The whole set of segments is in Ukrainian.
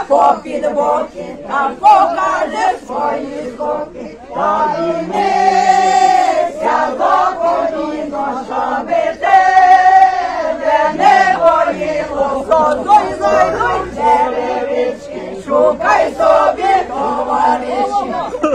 попід боки, та покаже свої скоки. Та дивися до коліно, щоби тебе не боліло. Зой, черевички, шукай собі товариші.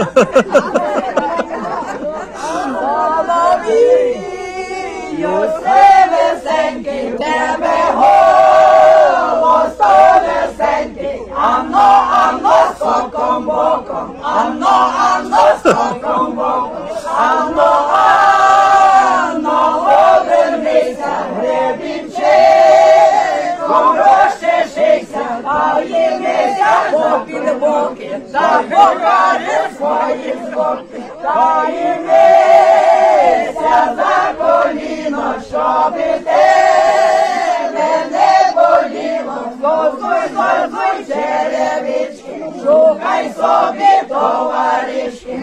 Соловію, все весенький, тебе голос весенький. Анно, скоком боком, Анно, скоком боком, Анно, обернися, гребінчиком розчешися, та їмися попід боки, та покаже свої скоки, та їмися за коліно, щоби тебе не боліло. Зой, черевички, шукай собі товаришки.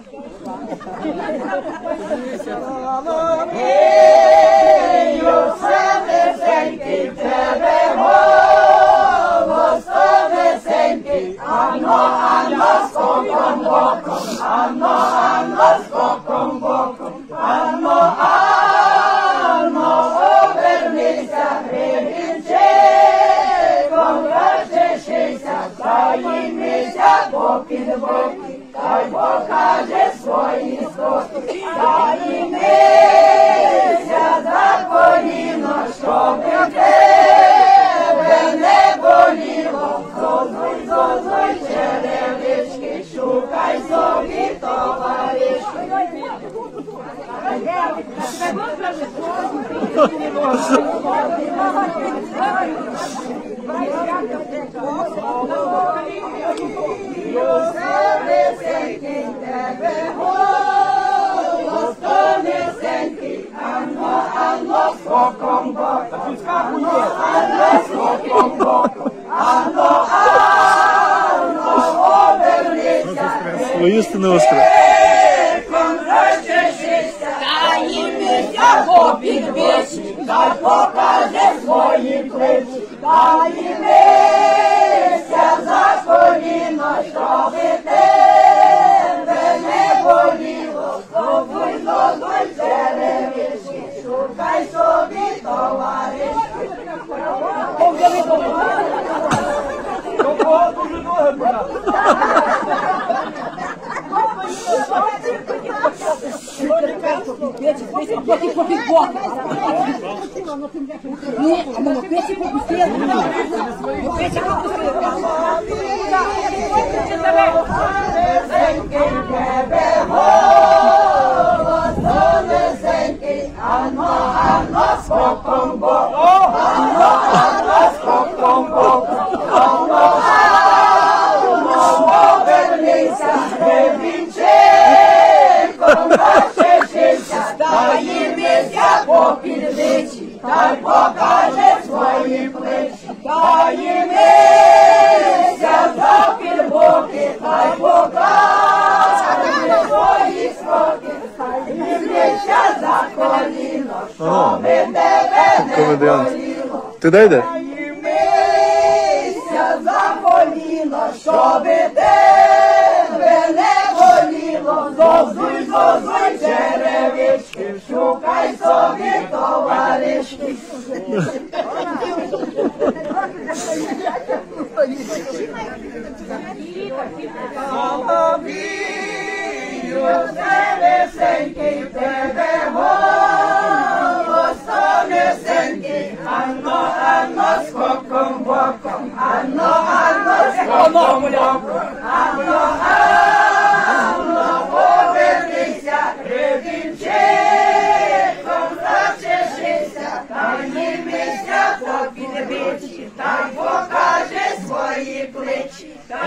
Соловію, все весенький, тебе голос весенький. Анно, скоком боком, Анно, скоком боком, Анно, обернися, гребінчиком розчешися, та їмися попід боки, та й покаже свої скоки. Та їмися за коліно, щоби тебе не боліло. Зой, черевички, шукай собі товаришки. Все весенький, тебе голос несенький, Анно, скоком боком, Анно, скоком боком, Анно, обернися, Воістину остро. та їмися попід вічі, та покаже свої плечі, та їмися за коліно, щоби тебе не боліло. Зой, черевички, шукай собі товаришки. Анно, скоком боком, Анно, скоком боком, Анно, обернися, гребінчиком розчешися, та їмися попід вічі, та й покаже свої плечі, та їмися попід боки, та й покаже свої скоки, та їмися за коліно, щоби тебе не боліло. Ти дай де? Їмися за коліно, щоби тебе не боліло. Зозуй, черевички, шукай собі товаришки. Соловію, все весенький, тебе голос несенький, Анно, скоком боком, Анно, скоком боком, Анно, повернися, гребінчиком розчешися, та їмися попід вічі, та й покаже свої плечі, та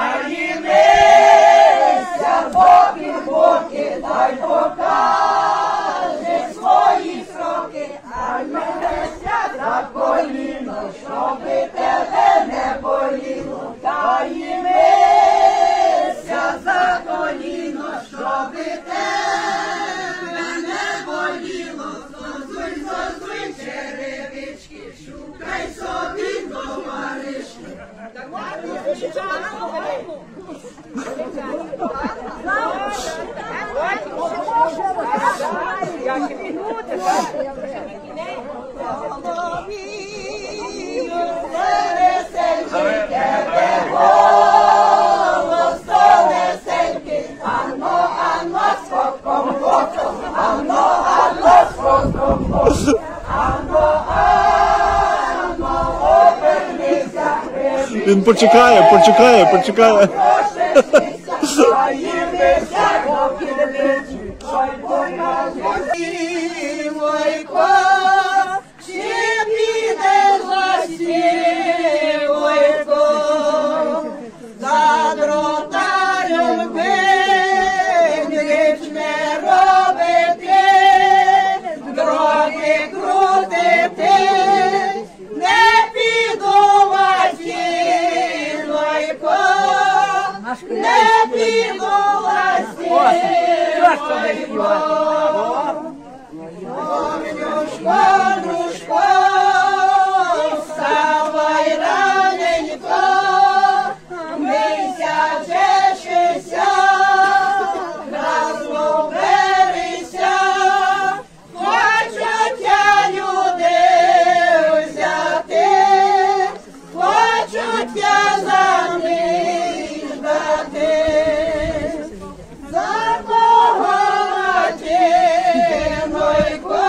їмися попід боки, та й покаже свої сроки, а їмися за коліно, щоби тебе не боліло, та їмися за Він почекає. Войко, чи підеш Войко, за дротарем гріч не робити, дроги крутити, не піду Войко, не піду Войко. Дружко, вставай раненько, мийся, чешися, разом берися, хочуть тя люди взяти, хочуть тя заміж дати. За кого матінонько,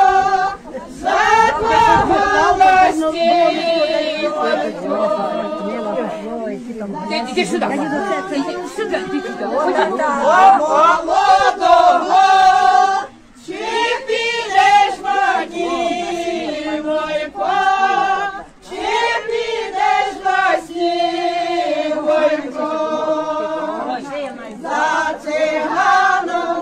Иди сюда. Сюда, иди сюда. Молодого, чи підеш Войко, чи підеш Войко, за циганом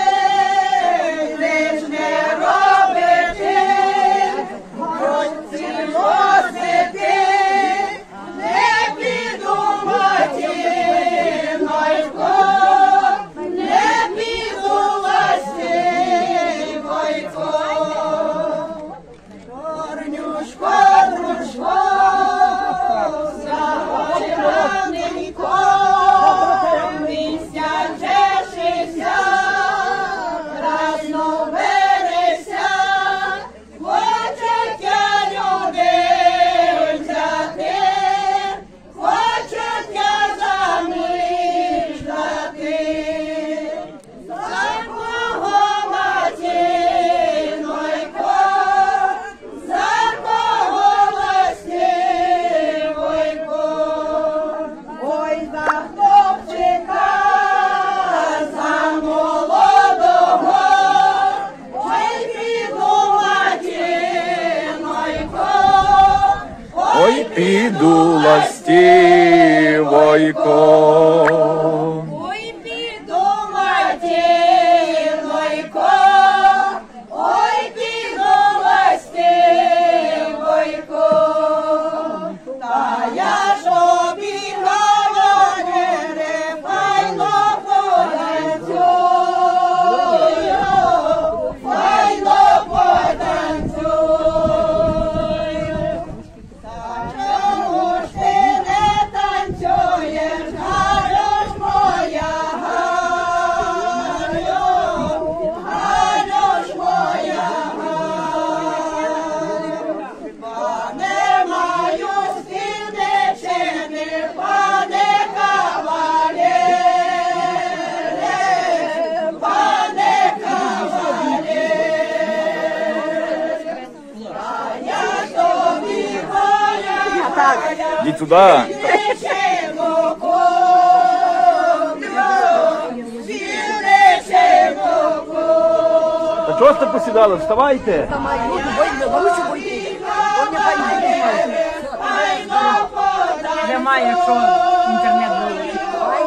гріч не робити, хоч цілосити, не піду матінонько, не піду Войко. Горнюшко, дружко, вставай раненько, мийся, чешися, разно берися, хочуть тя люди взяти, хочуть тя заміж дати. За кого матінонько, за кого Войко, ой, за хлопчика, за молодого, ой, піду матінонько, Ой, піду ластівойко. ой, піду матінонько, ой, піду ластівойко. Та я ж обігала, файно потанцюю, файно потанцюю. Та чому ж ти не танцюєш, Галю ж моя, Галю ж моя, пане маю співничини, пане кавалєре, пане кавалєре, а я тобі голя, Ідіть сюди. співничину куплю, співничину куплю. Та чого сте посідали? Вставайте. Немає, якщо інтернет вилучить.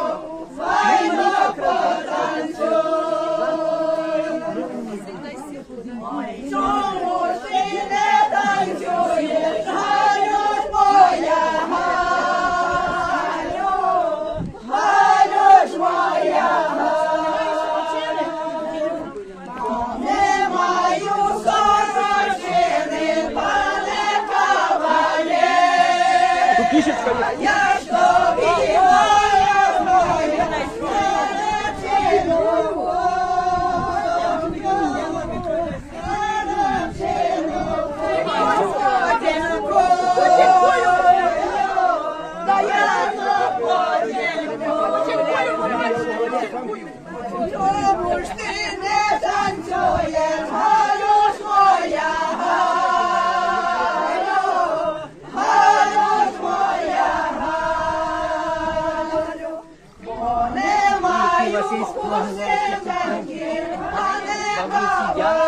Чому ж ти не танцюєш, Галю ж моя, Галю ж моя, не маю сорочини, пане кавалєре, Тут кішечка є. я ж тобі Чому ж ти не танцюєш, Галюш моя, Галю, Галюш моя, Галю, бо не маю хустинки, а не